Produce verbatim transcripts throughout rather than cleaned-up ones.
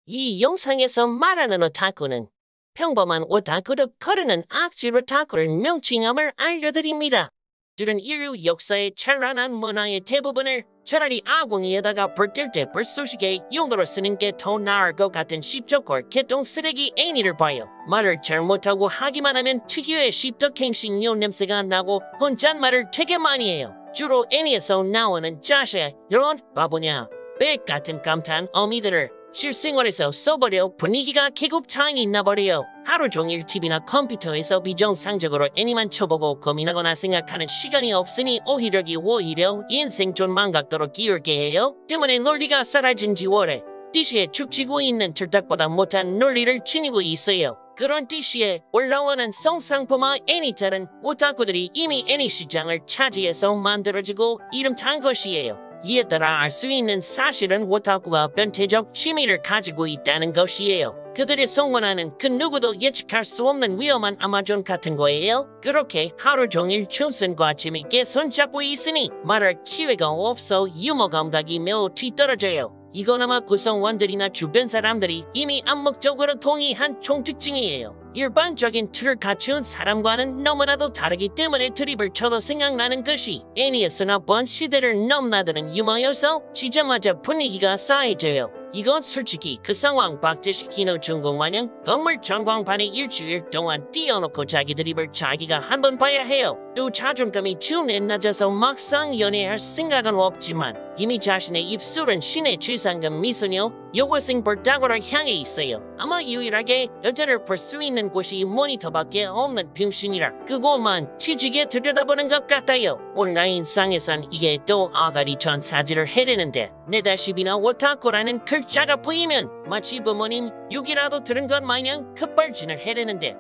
이 영상에서 말하는 오타쿠는 평범한 오타쿠도 거르는 악질 오타쿠를 명칭함을 알려드립니다. 들은 인류 역사의 찬란한 문화의 대부분을 차라리 아궁이에다가 불 뗄 때 불쏘시개 용도로 쓰는 게 더 나을 것 같은 십적골 개똥 쓰레기 애니를 봐요. 말을 잘못하고 하기만 하면 특유의 십덕행신료 냄새가 나고 혼잣말을 되게 많이 해요. 주로 애니에서 나오는 자세, 이런 바보냐, 백 같은 감탄 어미들을 실생활에서 써버려 분위기가 계급차이 나버려요. 하루 종일 티비나 컴퓨터에서 비정상적으로 애니만 쳐보고 고민하거나 생각하는 시간이 없으니 오히려기 오히려 인생 존망각도로 기울게 해요. 때문에 논리가 사라진 지 오래. 디씨에 축치고 있는 틀딱보다 못한 논리를 지니고 있어요. 그런 디씨에 올라오는 성상품화 애니짤은 오타쿠들이 이미 애니 시장을 차지해서 만들어지고 이름 탄 것이에요. 이에 따라 알 수 있는 사실은 오타쿠가 변태적 취미를 가지고 있다는 것이에요. 그들의 성문화는 그 누구도 예측할 수 없는 위험한 아마존 같은 거예요. 그렇게 하루 종일 춘선과 재밌게 손잡고 있으니 말할 기회가 없어 유머 감각이 매우 뒤떨어져요. 이건 아마 구성원들이나 주변 사람들이 이미 암묵적으로 동의한 총특징이에요. 일반적인 틀을 갖춘 사람과는 너무나도 다르기 때문에 드립을 쳐도 생각나는 것이 애니에서나 본 시대를 넘나드는 유머여서 지자마자 분위기가 싸해져요. 이건 솔직히 그 상황 박제시키는 중국마냥 건물 전광판에 일주일 동안 띄워놓고 자기 드립을 자기가 한 번 봐야 해요. 또 자존감이 준에 낮아서 막상 연애할 생각은 없지만 이미 자신의 입술은 신의 최상급 미소녀 여고생 볼따구를 향해 있어요. 아마 유일하게 여자를 볼 수 있는 곳이 모니터밖에 없는 병신이라 그것만 치지게 들여다보는 것 같아요. 온라인상에선 이게 또 아가리 전 사지를 해대는데 네다십이나 오타쿠라는 글자가 보이면 마치 부모님 욕이라도 들은 것 마냥 급발진을 해대는데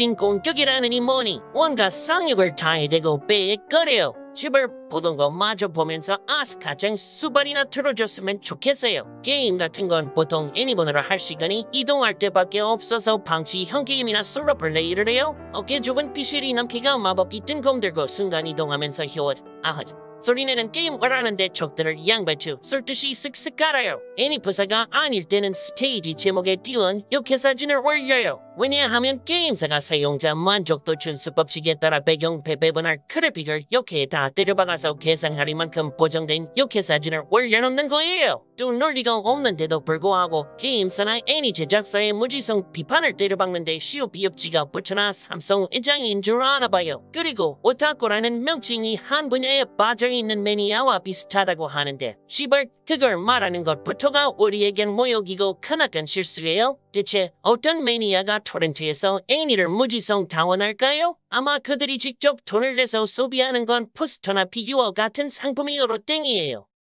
인신공격이라느니 뭐니 온갖 상욕을 다 해대고 배에 꺼려요. 집을 보던 거 마저 보면서 아스카장 수발이나 틀어줬으면 좋겠어요. 게임 같은 건 보통 애니 보느라 할 시간이 이동할 때밖에 없어서 방치형 게임이나 솔로 플레이를 해요. 어깨 좁은 피실이 남기가 마법기 뜬공 들고 순간 이동하면서 효엇 아헛 소리내는 게임을 하는데 적들을 양배추 쏠듯이 쓱쓱 깔아요. 애니 부사가 아닐 때는 스테이지 제목에 띄운 욕해 사진을 올려요. 왜냐하면 게임사가 사용자 만족도 준수 법칙에 따라 배경 배배분할 그래픽을 욕해에 다 때려박아서 계산할 만큼 보정된 욕해 사진을 올려놓는 거예요. 또 논리가 없는데도 불구하고 게임사나 애니 제작사의 무지성 비판을 때려박는데 시오 비업지가 붙여나 삼성 회장인 줄 아나봐요. 그리고 오타쿠라는 명칭이 한 분야에 빠져있는 매니아와 비슷하다고 하는데 시발 그걸 말하는 것부터가 우리에겐 모욕이고 크나큰 실수예요. 대체 어떤 매니아가 토렌트에서 애니를 무지성 다운할까요? 아마 그들이 직접 돈을 내서 소비하는 건 포스터나 피규어 같은 상품이어로 땡이에요.